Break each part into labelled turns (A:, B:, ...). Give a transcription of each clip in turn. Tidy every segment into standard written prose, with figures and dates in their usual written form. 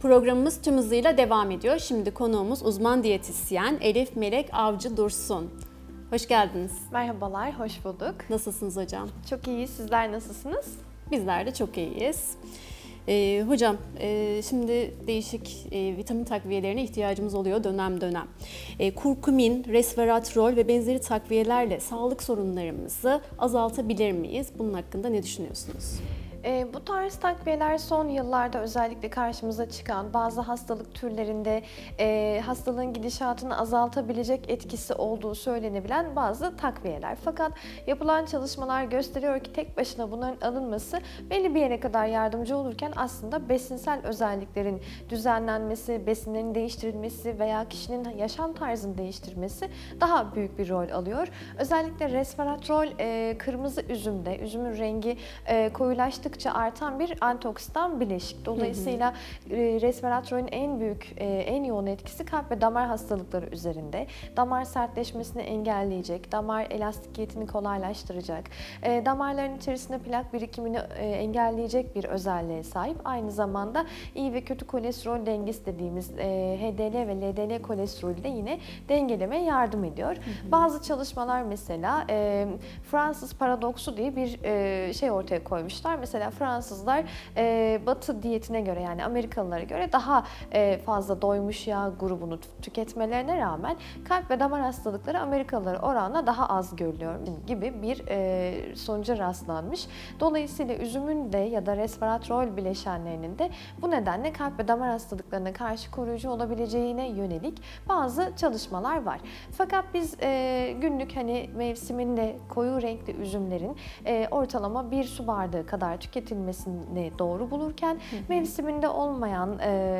A: Programımız tüm hızıyla devam ediyor. Şimdi konuğumuz uzman diyetisyen Elif Melek Avcı Dursun. Hoş geldiniz.
B: Merhabalar, hoş bulduk.
A: Nasılsınız hocam?
B: Çok iyiyiz, sizler nasılsınız?
A: Bizler de çok iyiyiz. Hocam, şimdi değişik vitamin takviyelerine ihtiyacımız oluyor dönem dönem. Kurkumin, resveratrol ve benzeri takviyelerle sağlık sorunlarımızı azaltabilir miyiz? Bunun hakkında ne düşünüyorsunuz?
B: Bu tarz takviyeler son yıllarda özellikle karşımıza çıkan bazı hastalık türlerinde hastalığın gidişatını azaltabilecek etkisi olduğu söylenebilen bazı takviyeler. Fakat yapılan çalışmalar gösteriyor ki tek başına bunların alınması belli bir yere kadar yardımcı olurken aslında besinsel özelliklerin düzenlenmesi, besinlerin değiştirilmesi veya kişinin yaşam tarzını değiştirmesi daha büyük bir rol alıyor. Özellikle resveratrol kırmızı üzümde, üzümün rengi koyulaştıkça artan bir antioksidan bileşik. Dolayısıyla resveratrolün en büyük, en yoğun etkisi kalp ve damar hastalıkları üzerinde. Damar sertleşmesini engelleyecek, damar elastikiyetini kolaylaştıracak, damarların içerisinde plak birikimini engelleyecek bir özelliğe sahip. Aynı zamanda iyi ve kötü kolesterol dengesi dediğimiz HDL ve LDL kolesterolü de yine dengelemeye yardım ediyor. Bazı çalışmalar mesela Fransız paradoksu diye bir şey ortaya koymuşlar. Mesela Fransızlar Batı diyetine göre, yani Amerikalılara göre daha fazla doymuş yağ grubunu tüketmelerine rağmen kalp ve damar hastalıkları Amerikalılara oranla daha az görülüyor gibi bir sonuca rastlanmış. Dolayısıyla üzümün de ya da resveratrol bileşenlerinin de bu nedenle kalp ve damar hastalıklarına karşı koruyucu olabileceğine yönelik bazı çalışmalar var. Fakat biz günlük mevsiminde koyu renkli üzümlerin ortalama 1 su bardağı kadar tüketilmesini doğru bulurken mevsiminde olmayan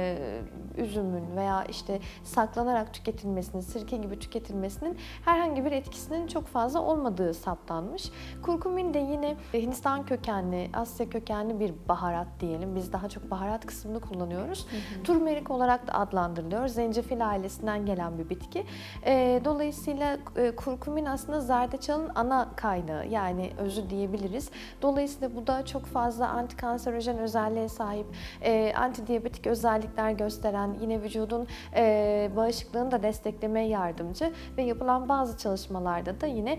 B: üzümün veya işte saklanarak tüketilmesinin, sirke gibi tüketilmesinin herhangi bir etkisinin çok fazla olmadığı saptanmış. Kurkumin de yine Hindistan kökenli, Asya kökenli bir baharat diyelim. Biz daha çok baharat kısmını kullanıyoruz. Turmerik olarak da adlandırılıyor. Zencefil ailesinden gelen bir bitki. Dolayısıyla kurkumin aslında zerdeçalın ana kaynağı, yani özü diyebiliriz. Dolayısıyla bu da çok fazla antikanserojen özelliğe sahip, antidiyabetik özellikler gösteren, yine vücudun bağışıklığını da desteklemeye yardımcı ve yapılan bazı çalışmalarda da yine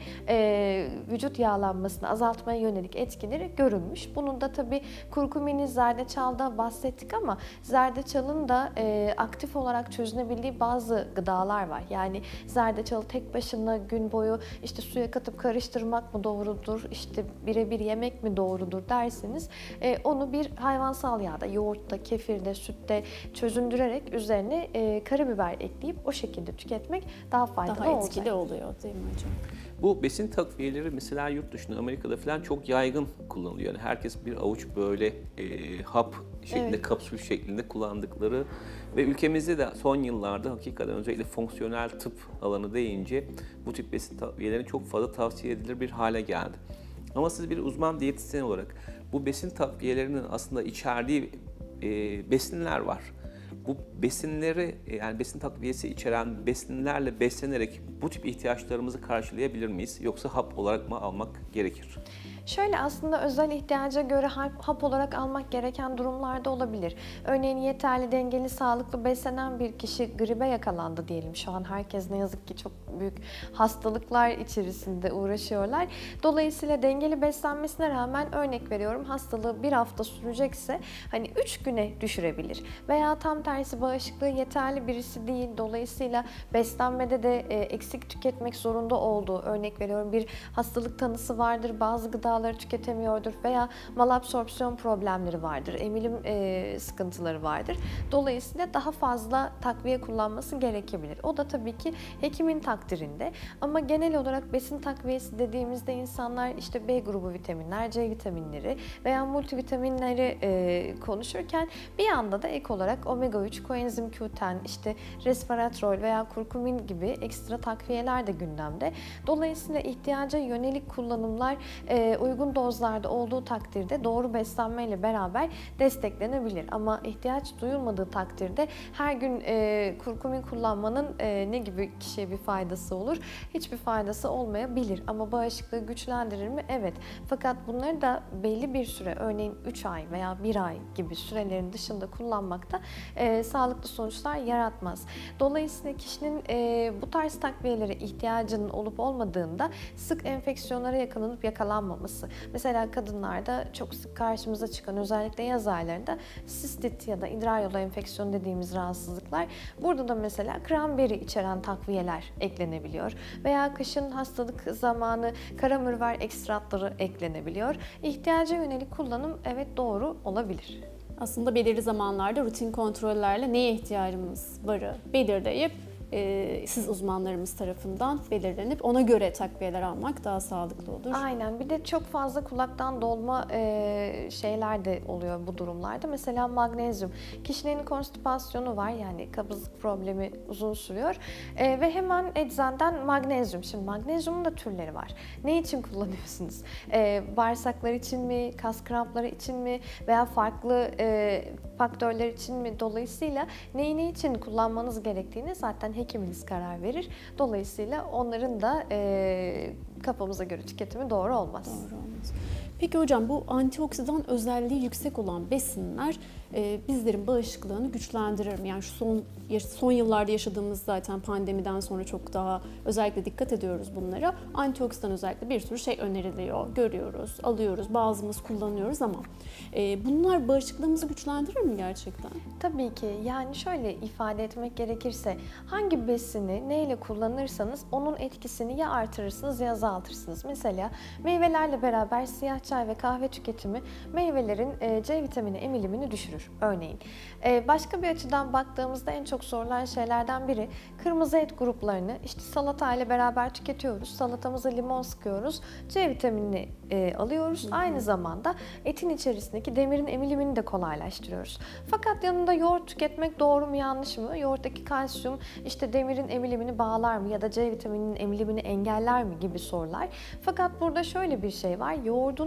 B: vücut yağlanmasını azaltmaya yönelik etkileri görülmüş. Bunun da tabii kurkumini zerdeçalda bahsettik ama zerdeçalın da aktif olarak çözünebildiği bazı gıdalar var. Yani zerdeçalı tek başına gün boyu işte suya katıp karıştırmak mı doğrudur, işte birebir yemek mi doğrudur derseniz onu bir hayvansal yağda, yoğurtta, kefirde, sütte çözündürerek üzerine karabiber ekleyip o şekilde tüketmek daha faydalı olacak.
A: Daha etkili oluyor değil mi hocam?
C: Bu besin takviyeleri mesela yurt dışında, Amerika'da falan çok yaygın kullanılıyor. Yani herkes bir avuç böyle hap şeklinde, evet, kapsül şeklinde kullandıkları ve ülkemizde de son yıllarda hakikaten özellikle fonksiyonel tıp alanı deyince bu tip besin takviyeleri çok fazla tavsiye edilir bir hale geldi. Ama siz bir uzman diyetisyen olarak bu besin takviyelerinin aslında içerdiği besinler var. Bu besinleri, yani besin takviyesi içeren besinlerle beslenerek bu tip ihtiyaçlarımızı karşılayabilir miyiz? Yoksa hap olarak mı almak gerekir?
B: Şöyle, aslında özel ihtiyaca göre hap olarak almak gereken durumlarda olabilir. Örneğin yeterli, dengeli, sağlıklı beslenen bir kişi gribe yakalandı diyelim. Şu an herkes ne yazık ki çok büyük hastalıklar içerisinde uğraşıyorlar. Dolayısıyla dengeli beslenmesine rağmen, örnek veriyorum, hastalığı bir hafta sürecekse 3 güne düşürebilir. Veya tam tersi, bağışıklığı yeterli birisi değil. Dolayısıyla beslenmede de eksik tüketmek zorunda olduğu, örnek veriyorum, bir hastalık tanısı vardır, bazı gıdaları tüketemiyordur veya malabsorpsiyon problemleri vardır, emilim sıkıntıları vardır. Dolayısıyla daha fazla takviye kullanması gerekebilir. O da tabii ki hekimin takdirinde. Ama genel olarak besin takviyesi dediğimizde insanlar işte B grubu vitaminler, C vitaminleri veya multivitaminleri konuşurken bir yanda da ek olarak omega 3, koenzim Q10, işte resveratrol veya kurkumin gibi ekstra takviyeler de gündemde. Dolayısıyla ihtiyaca yönelik kullanımlar uygun dozlarda olduğu takdirde doğru beslenmeyle beraber desteklenebilir. Ama ihtiyaç duyulmadığı takdirde her gün kurkumin kullanmanın ne gibi kişiye bir faydası olur? Hiçbir faydası olmayabilir. Ama bağışıklığı güçlendirir mi? Evet. Fakat bunları da belli bir süre, örneğin 3 ay veya 1 ay gibi sürelerin dışında kullanmakta sağlıklı sonuçlar yaratmaz. Dolayısıyla kişinin bu tarz takviyelere ihtiyacının olup olmadığında sık enfeksiyonlara yakalanmaması. Mesela kadınlarda çok sık karşımıza çıkan, özellikle yaz aylarında sistit ya da idrar yolu enfeksiyonu dediğimiz rahatsızlıklar. Burada da mesela cranberry içeren takviyeler eklenebiliyor. Veya kışın hastalık zamanı karamürver ekstratları eklenebiliyor. İhtiyaca yönelik kullanım evet doğru olabilir.
A: Aslında belirli zamanlarda rutin kontrollerle neye ihtiyacımız varı belirleyip siz uzmanlarımız tarafından belirlenip ona göre takviyeler almak daha sağlıklı olur.
B: Aynen. Bir de çok fazla kulaktan dolma şeyler de oluyor bu durumlarda. Mesela magnezyum. Kişinin konstipasyonu var, yani kabızlık problemi uzun sürüyor ve hemen eczaneden magnezyum. Şimdi magnezyumun da türleri var. Ne için kullanıyorsunuz? Bağırsaklar için mi, kas krampları için mi veya farklı faktörler için mi? Dolayısıyla neyi ne için kullanmanız gerektiğini zaten hekiminiz karar verir. Dolayısıyla onların da kafamıza göre tüketimi doğru olmaz.
A: Doğru olmaz. Peki hocam, bu antioksidan özelliği yüksek olan besinler bizlerin bağışıklığını güçlendirir mi? Yani şu son yıllarda yaşadığımız zaten pandemiden sonra çok daha özellikle dikkat ediyoruz bunlara. Antioksidan özellikle bir sürü şey öneriliyor, görüyoruz, alıyoruz, bazımız kullanıyoruz ama bunlar bağışıklığımızı güçlendirir mi gerçekten?
B: Tabii ki. Yani şöyle ifade etmek gerekirse, hangi besini neyle kullanırsanız onun etkisini ya artırırsınız ya azaltırsınız. Mesela meyvelerle beraber siyah çay ve kahve tüketimi meyvelerin C vitamini emilimini düşürür örneğin. Başka bir açıdan baktığımızda en çok sorulan şeylerden biri, kırmızı et gruplarını işte salata ile beraber tüketiyoruz. Salatamıza limon sıkıyoruz. C vitaminini alıyoruz. Aynı zamanda etin içerisindeki demirin emilimini de kolaylaştırıyoruz. Fakat yanında yoğurt tüketmek doğru mu yanlış mı? Yoğurttaki kalsiyum işte demirin emilimini bağlar mı ya da C vitamininin emilimini engeller mi gibi sorular. Fakat burada şöyle bir şey var. Yoğurdun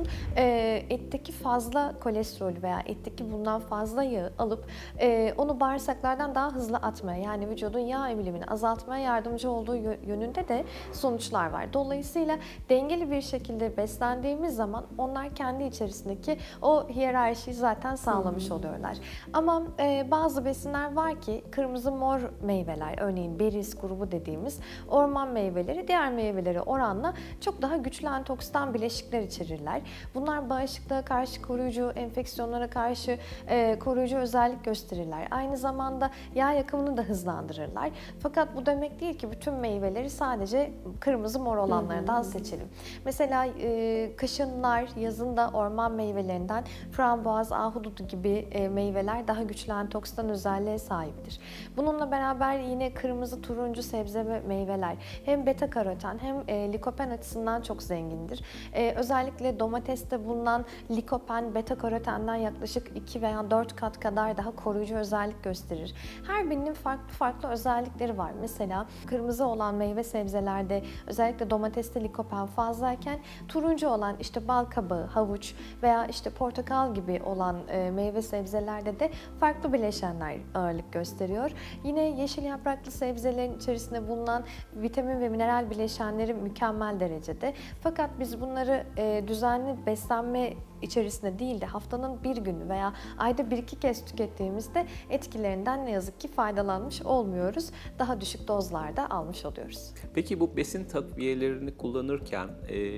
B: etteki fazla kolesterolü veya etteki bundan fazla yağı alıp onu bağırsaklardan daha hızlı atmaya, yani vücudun yağ emilimini azaltmaya yardımcı olduğu yönünde de sonuçlar var. Dolayısıyla dengeli bir şekilde beslendiğimiz zaman onlar kendi içerisindeki o hiyerarşiyi zaten sağlamış oluyorlar. Ama bazı besinler var ki, kırmızı mor meyveler, örneğin beriz grubu dediğimiz orman meyveleri diğer meyvelere oranla çok daha güçlü antioksidan bileşikler içerirler. Bunlar bağışıklığa karşı koruyucu, enfeksiyonlara karşı koruyucu özellik gösterirler. Aynı zamanda yağ yakımını da hızlandırırlar. Fakat bu demek değil ki bütün meyveleri sadece kırmızı mor olanlardan seçelim. Mesela kışın nar, yazın da orman meyvelerinden frambuaz, ahududu gibi meyveler daha güçlü antioksidan özelliğe sahiptir. Bununla beraber yine kırmızı, turuncu sebze ve meyveler hem beta karoten hem likopen açısından çok zengindir. Özellikle domateste bulunan likopen beta karotenden yaklaşık 2 veya 4 kat kadar daha koruyucu özellik gösterir. Her birinin farklı özellikleri var. Mesela kırmızı olan meyve sebzelerde özellikle domateste likopen fazlayken turuncu olan işte bal kabağı, havuç veya işte portakal gibi olan meyve sebzelerde de farklı bileşenler ağırlık gösteriyor. Yine yeşil yapraklı sebzelerin içerisinde bulunan vitamin ve mineral bileşenleri mükemmel derecede. Fakat biz bunları düzenli beslenme içerisinde değil de haftanın bir günü veya ayda 1-2 kez tükettiğimizde etkilerinden ne yazık ki faydalanmış olmuyoruz. Daha düşük dozlarda almış oluyoruz.
C: Peki bu besin takviyelerini kullanırken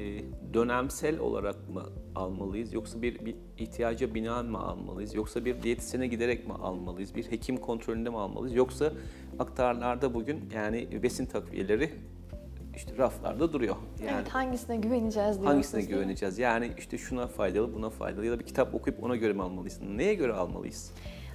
C: dönemsel olarak mı almalıyız, yoksa bir ihtiyaca binaen mi almalıyız, yoksa bir diyetisyene giderek mi almalıyız, bir hekim kontrolünde mi almalıyız, yoksa aktarlarda bugün yani besin takviyeleri işte raflarda duruyor. Yani
B: evet, hangisine güveneceğiz diyorsunuz?
C: hangisine güveneceğiz? Yani işte şuna faydalı, buna faydalı ya da bir kitap okuyup ona göre mi almalıyız? Neye göre almalıyız?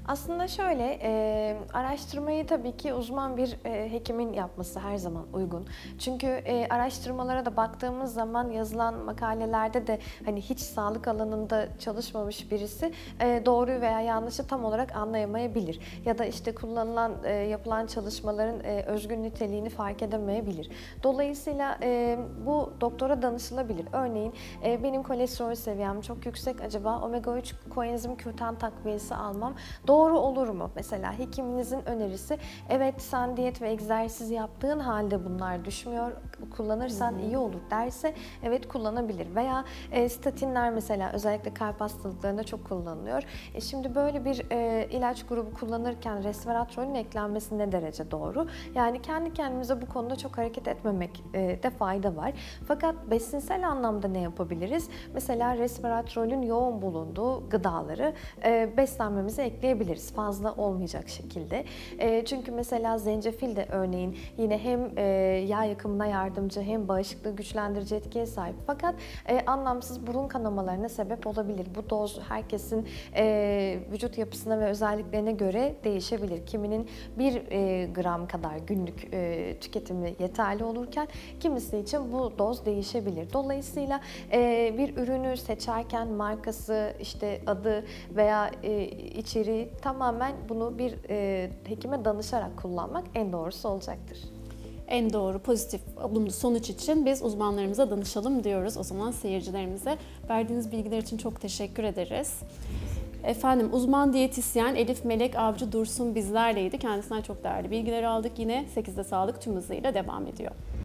B: Aslında şöyle, araştırmayı tabii ki uzman bir hekimin yapması her zaman uygun. Çünkü araştırmalara da baktığımız zaman yazılan makalelerde de hani hiç sağlık alanında çalışmamış birisi doğruyu veya yanlışı tam olarak anlayamayabilir. Ya da işte kullanılan, yapılan çalışmaların özgün niteliğini fark edemeyebilir. Dolayısıyla bu doktora danışılabilir. Örneğin benim kolesterol seviyem çok yüksek, acaba omega 3 koenzim Q10 takviyesi almam doğru olur mu? Mesela hekiminizin önerisi, evet sen diyet ve egzersiz yaptığın halde bunlar düşmüyor, kullanırsan iyi olur derse evet kullanabilir. Veya statinler mesela özellikle kalp hastalıklarında çok kullanılıyor. Şimdi böyle bir ilaç grubu kullanırken resveratrolün eklenmesi ne derece doğru? Yani kendi kendimize bu konuda çok hareket etmemek de fayda var. Fakat besinsel anlamda ne yapabiliriz? Mesela resveratrolün yoğun bulunduğu gıdaları beslenmemize ekleyebiliriz. Fazla olmayacak şekilde. Çünkü mesela zencefil de örneğin yine hem yağ yakımına yardımcı hem bağışıklığı güçlendirici etkiye sahip. Fakat anlamsız burun kanamalarına sebep olabilir. Bu doz herkesin vücut yapısına ve özelliklerine göre değişebilir. Kiminin 1 gram kadar günlük tüketimi yeterli olurken kimisi için bu doz değişebilir. Dolayısıyla bir ürünü seçerken markası, işte adı veya içeriği tamamen bunu bir hekime danışarak kullanmak en doğrusu olacaktır.
A: En doğru, pozitif, olumlu sonuç için biz uzmanlarımıza danışalım diyoruz. O zaman seyircilerimize verdiğiniz bilgiler için çok teşekkür ederiz. Efendim, uzman diyetisyen Elif Melek Avcı Dursun bizlerleydi. Kendisinden çok değerli bilgiler aldık. Yine 8'de Sağlık tüm hızıyla devam ediyor.